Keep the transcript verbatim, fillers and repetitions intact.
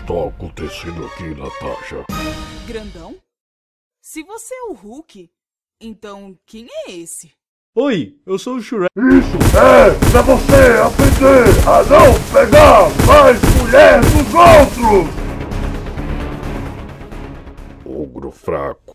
está acontecendo aqui, Natasha? Grandão? Se você é o Hulk, então quem é esse? Oi, eu sou o Shrek. Isso é pra você aprender a não pegar mais mulher dos outros! Ogro fraco.